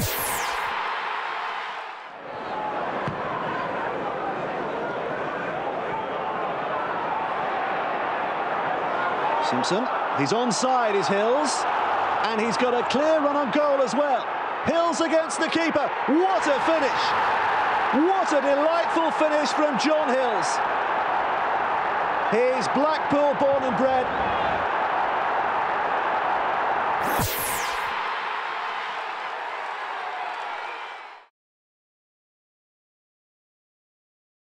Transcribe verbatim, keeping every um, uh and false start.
Simpson, he's onside, is Hills, and he's got a clear run on goal as well. Hills against the keeper, what a finish! What a delightful finish from John Hills. He's Blackpool born and bred.